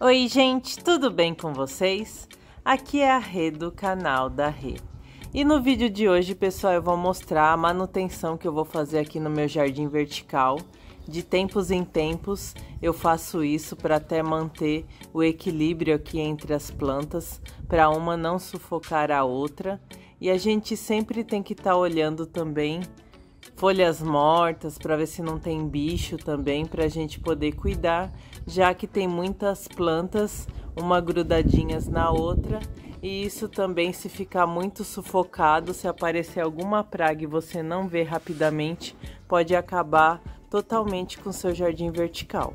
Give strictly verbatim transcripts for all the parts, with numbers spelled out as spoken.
Oi gente, tudo bem com vocês? Aqui é a Rê do canal da Rê. E no vídeo de hoje, pessoal, eu vou mostrar a manutenção que eu vou fazer aqui no meu jardim vertical. De tempos em tempos eu faço isso para até manter o equilíbrio aqui entre as plantas, para uma não sufocar a outra. E a gente sempre tem que estar olhando também folhas mortas para ver se não tem bicho também, para a gente poder cuidar, já que tem muitas plantas uma grudadinhas na outra, e isso também, se ficar muito sufocado, se aparecer alguma praga e você não ver rapidamente, pode acabar totalmente com seu jardim vertical.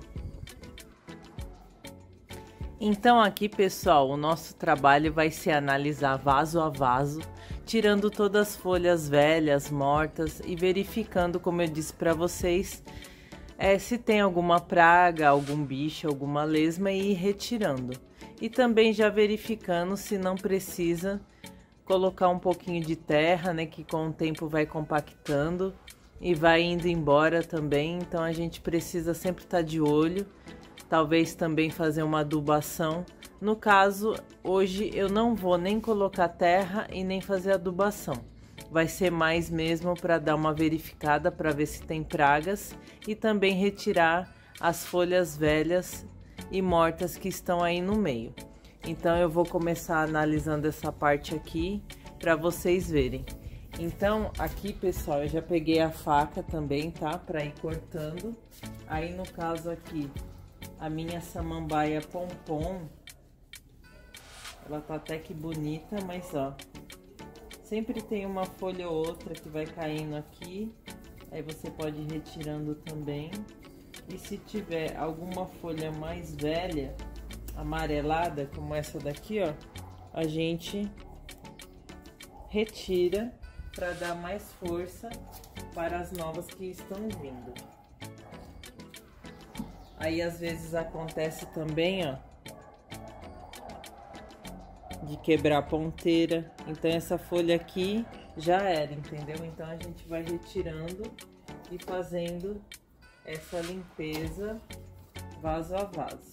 Então aqui, pessoal, o nosso trabalho vai ser analisar vaso a vaso, tirando todas as folhas velhas, mortas e verificando, como eu disse para vocês, é, se tem alguma praga, algum bicho, alguma lesma, e ir retirando. E também já verificando se não precisa colocar um pouquinho de terra, né, que com o tempo vai compactando e vai indo embora também. Então a gente precisa sempre estar de olho. Talvez também fazer uma adubação. No caso, hoje eu não vou nem colocar terra e nem fazer adubação. Vai ser mais mesmo para dar uma verificada para ver se tem pragas e também retirar as folhas velhas e mortas que estão aí no meio. Então eu vou começar analisando essa parte aqui para vocês verem. Então aqui, pessoal, eu já peguei a faca também, tá? Para ir cortando. Aí no caso aqui, a minha samambaia pompom, ela tá até que bonita, mas ó, sempre tem uma folha ou outra que vai caindo aqui, aí você pode ir retirando também. E se tiver alguma folha mais velha, amarelada, como essa daqui, ó, a gente retira para dar mais força para as novas que estão vindo. Aí às vezes acontece também, ó, de quebrar a ponteira. Então essa folha aqui já era, entendeu? Então a gente vai retirando e fazendo essa limpeza vaso a vaso.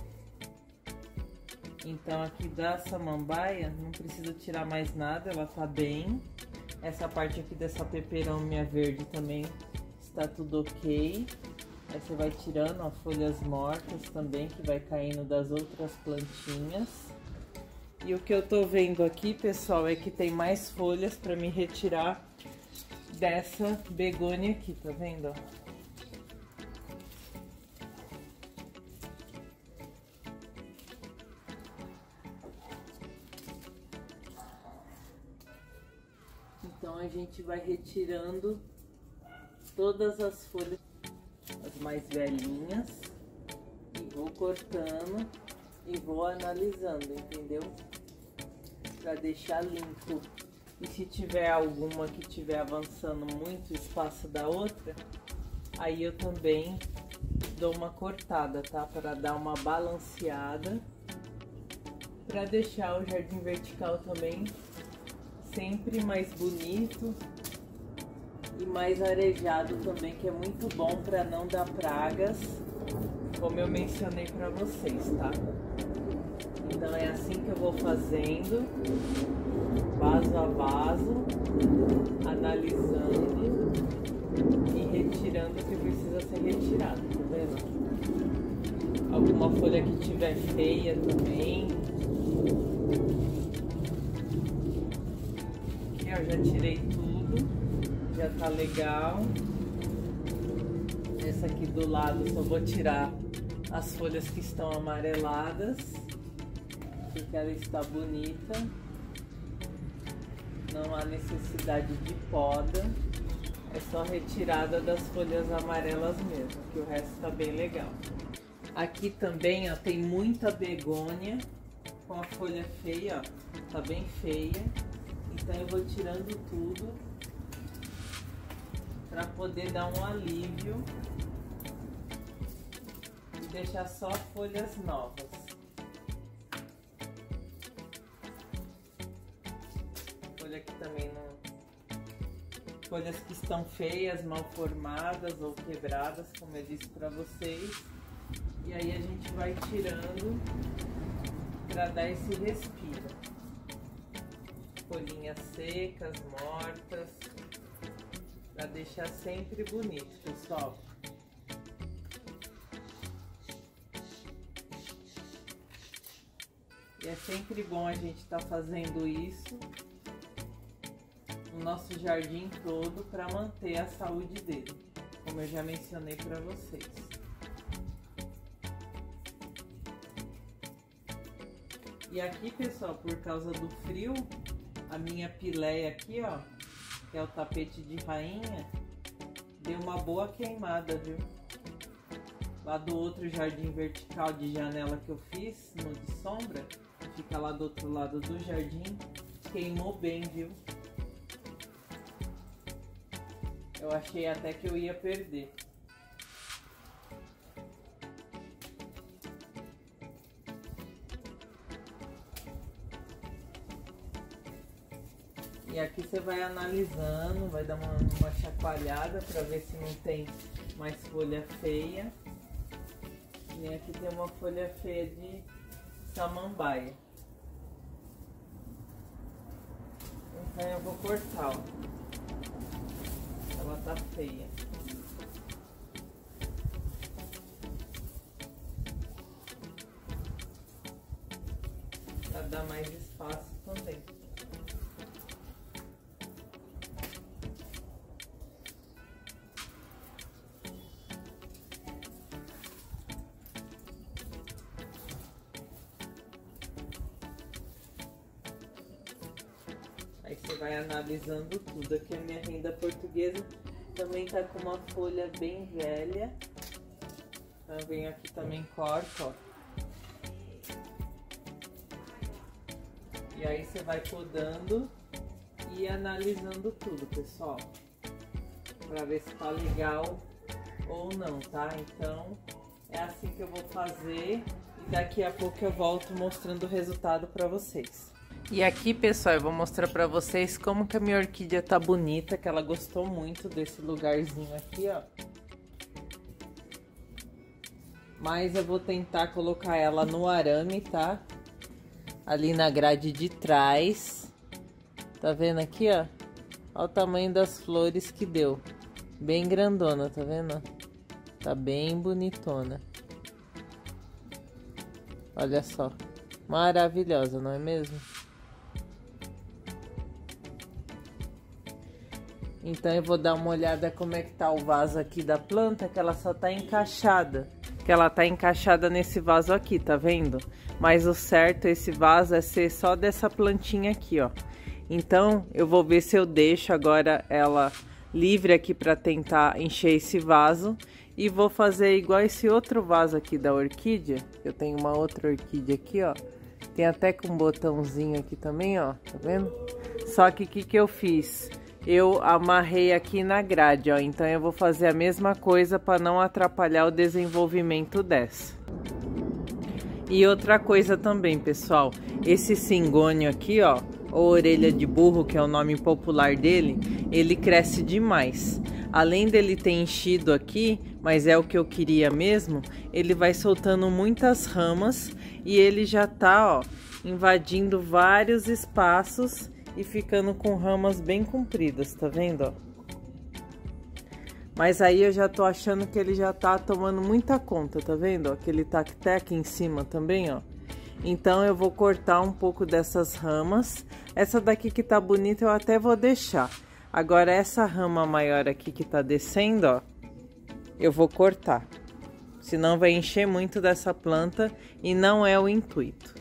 Então aqui da samambaia não precisa tirar mais nada, ela tá bem. Essa parte aqui dessa peperômia verde também está tudo ok. Aí você vai tirando, ó, folhas mortas também, que vai caindo das outras plantinhas. E o que eu tô vendo aqui, pessoal, é que tem mais folhas para me retirar dessa begônia aqui, tá vendo, ó? Então a gente vai retirando todas as folhas, as mais velhinhas, e vou cortando e vou analisando, entendeu? Para deixar limpo. E se tiver alguma que tiver avançando muito o espaço da outra, aí eu também dou uma cortada, tá? Para dar uma balanceada, para deixar o jardim vertical também sempre mais bonito e mais arejado também, que é muito bom para não dar pragas, como eu mencionei para vocês, tá? Então é assim que eu vou fazendo, vaso a vaso, analisando e retirando o que precisa ser retirado, tá vendo? Alguma folha que tiver feia também. Aqui eu já tirei tudo, já tá legal. Essa aqui do lado só vou tirar as folhas que estão amareladas, porque ela está bonita. Não há necessidade de poda, é só retirada das folhas amarelas mesmo, que o resto tá bem legal. Aqui também, ó, tem muita begônia com a folha feia, ó, tá bem feia. Então eu vou tirando tudo para poder dar um alívio e deixar só folhas novas. Folha aqui também não... Folhas que estão feias, mal formadas ou quebradas, como eu disse para vocês. E aí a gente vai tirando para dar esse respiro. Folhinhas secas, mortas, para deixar sempre bonito, pessoal. E é sempre bom a gente estar tá fazendo isso no nosso jardim todo para manter a saúde dele, como eu já mencionei para vocês. E aqui, pessoal, por causa do frio, a minha pileia aqui, ó, que é o tapete de rainha, deu uma boa queimada, viu? Lá do outro jardim vertical de janela que eu fiz, no de sombra, fica lá do outro lado do jardim, queimou bem, viu? Eu achei até que eu ia perder. E aqui você vai analisando, vai dar uma, uma chacoalhada para ver se não tem mais folha feia. E aqui tem uma folha feia de samambaia. Então eu vou cortar, ó. Ela tá feia. Pra dar mais espaço também. Aí você vai analisando tudo. Aqui a minha renda portuguesa também tá com uma folha bem velha. Então eu venho aqui também, corto, ó. E aí você vai podando e analisando tudo, pessoal. Pra ver se tá legal ou não, tá? Então é assim que eu vou fazer. E daqui a pouco eu volto mostrando o resultado pra vocês. E aqui, pessoal, eu vou mostrar pra vocês como que a minha orquídea tá bonita, que ela gostou muito desse lugarzinho aqui, ó. Mas eu vou tentar colocar ela no arame, tá? Ali na grade de trás. Tá vendo aqui, ó? Olha o tamanho das flores que deu. Bem grandona, tá vendo? Tá bem bonitona. Olha só. Maravilhosa, não é mesmo? Então eu vou dar uma olhada como é que tá o vaso aqui da planta, que ela só tá encaixada. Que ela tá encaixada nesse vaso aqui, tá vendo? Mas o certo, esse vaso, é ser só dessa plantinha aqui, ó. Então eu vou ver se eu deixo agora ela livre aqui pra tentar encher esse vaso. E vou fazer igual esse outro vaso aqui da orquídea. Eu tenho uma outra orquídea aqui, ó. Tem até com um botãozinho aqui também, ó. Tá vendo? Só que o que que eu fiz? Eu amarrei aqui na grade, ó. Então eu vou fazer a mesma coisa para não atrapalhar o desenvolvimento dessa. E outra coisa também, pessoal. Esse cingônio aqui, ó, ou orelha de burro, que é o nome popular dele, ele cresce demais. Além dele ter enchido aqui, mas é o que eu queria mesmo, ele vai soltando muitas ramas e ele já tá, ó, invadindo vários espaços e ficando com ramas bem compridas, tá vendo, ó? Mas aí eu já tô achando que ele já tá tomando muita conta, tá vendo, ó? Que ele tá até aqui em cima também, ó. Então eu vou cortar um pouco dessas ramas. Essa daqui que tá bonita eu até vou deixar. Agora essa rama maior aqui que tá descendo, ó, eu vou cortar. Senão vai encher muito dessa planta e não é o intuito.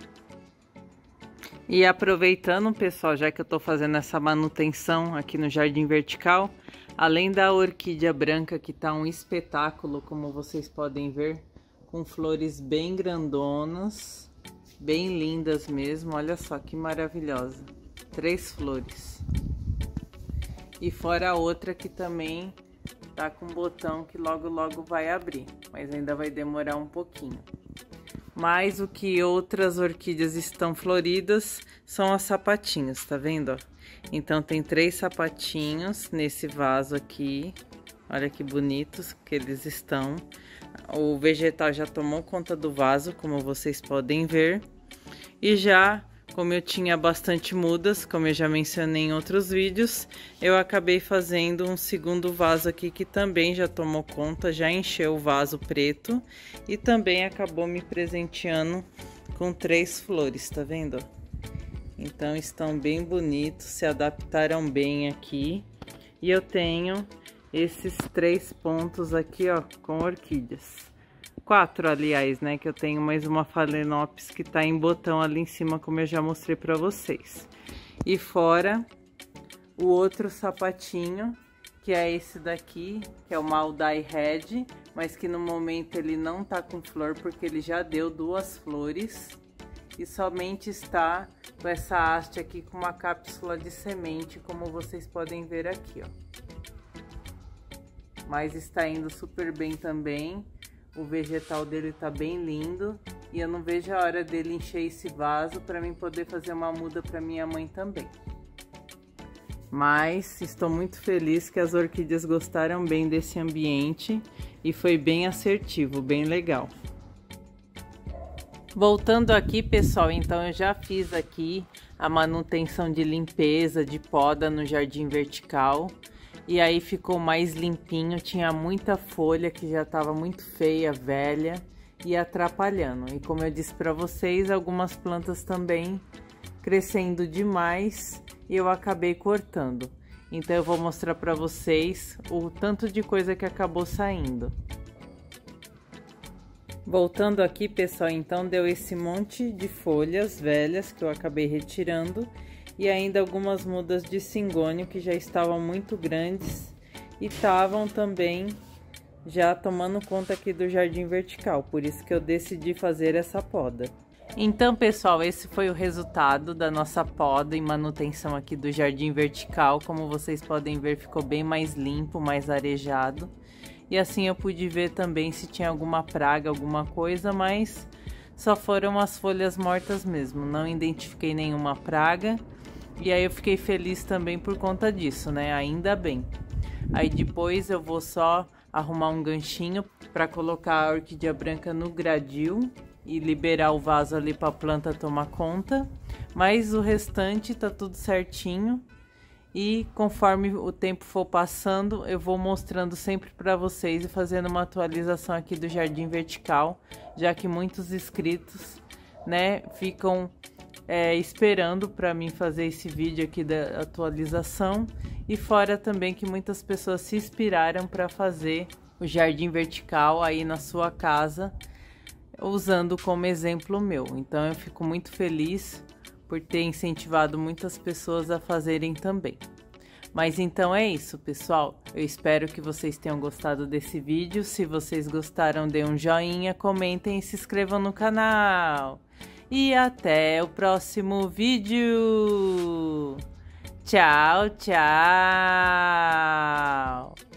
E aproveitando, pessoal, já que eu tô fazendo essa manutenção aqui no jardim vertical, além da orquídea branca que tá um espetáculo, como vocês podem ver, com flores bem grandonas, bem lindas mesmo, olha só que maravilhosa. Três flores. E fora a outra que também tá com botão que logo logo vai abrir, mas ainda vai demorar um pouquinho. Mas o que outras orquídeas estão floridas são as sapatinhos, tá vendo? Ó? Então tem três sapatinhos nesse vaso aqui, Olha que bonitos que eles estão. O vegetal já tomou conta do vaso, como vocês podem ver. E já, como eu tinha bastante mudas, como eu já mencionei em outros vídeos, eu acabei fazendo um segundo vaso aqui que também já tomou conta, já encheu o vaso preto e também acabou me presenteando com três flores, tá vendo? Então estão bem bonitos, se adaptaram bem aqui. E eu tenho esses três pontos aqui, ó, com orquídeas. Quatro, aliás, né, que eu tenho mais uma Phalaenopsis que tá em botão ali em cima, como eu já mostrei pra vocês. E fora o outro sapatinho, que é esse daqui, que é o Maudai Red, mas que no momento ele não tá com flor, porque ele já deu duas flores. E somente está com essa haste aqui com uma cápsula de semente, como vocês podem ver aqui, ó. Mas está indo super bem também. O vegetal dele tá bem lindo. E eu não vejo a hora dele encher esse vaso para mim poder fazer uma muda para minha mãe também. Mas estou muito feliz que as orquídeas gostaram bem desse ambiente. E foi bem assertivo, bem legal. Voltando aqui, pessoal, então eu já fiz aqui a manutenção de limpeza, de poda no jardim vertical. E aí ficou mais limpinho, tinha muita folha que já estava muito feia, velha e atrapalhando. E como eu disse para vocês, algumas plantas também crescendo demais e eu acabei cortando. Então eu vou mostrar para vocês o tanto de coisa que acabou saindo. Voltando aqui, pessoal, então deu esse monte de folhas velhas que eu acabei retirando. E ainda algumas mudas de cingônio que já estavam muito grandes e estavam também já tomando conta aqui do jardim vertical, por isso que eu decidi fazer essa poda. Então, pessoal, esse foi o resultado da nossa poda e manutenção aqui do jardim vertical. Como vocês podem ver, ficou bem mais limpo, mais arejado. E assim eu pude ver também se tinha alguma praga, alguma coisa, mas só foram as folhas mortas mesmo, não identifiquei nenhuma praga. E aí eu fiquei feliz também por conta disso, né? Ainda bem. Aí depois eu vou só arrumar um ganchinho para colocar a orquídea branca no gradil e liberar o vaso ali para a planta tomar conta. Mas o restante tá tudo certinho. E conforme o tempo for passando, eu vou mostrando sempre para vocês e fazendo uma atualização aqui do jardim vertical, já que muitos inscritos, né, ficam É, esperando para mim fazer esse vídeo aqui da atualização. E fora também que muitas pessoas se inspiraram para fazer o jardim vertical aí na sua casa, usando como exemplo meu. Então eu fico muito feliz por ter incentivado muitas pessoas a fazerem também. Mas então é isso, pessoal. Eu espero que vocês tenham gostado desse vídeo. Se vocês gostaram, dê um joinha, comentem e se inscrevam no canal. E até o próximo vídeo. Tchau, tchau.